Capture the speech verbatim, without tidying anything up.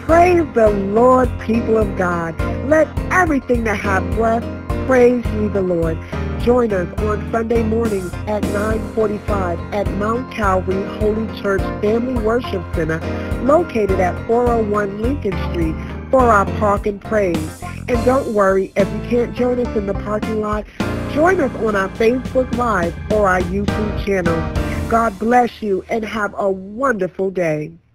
Praise the Lord, people of God. Let everything that have breath praise ye the Lord. Join us on Sunday mornings at nine forty-five at Mount Calvary Holy Church Family Worship Center, located at four oh one Lincoln Street, for our Park and Praise. And don't worry, if you can't join us in the parking lot, join us on our Facebook Live or our YouTube channel. God bless you and have a wonderful day.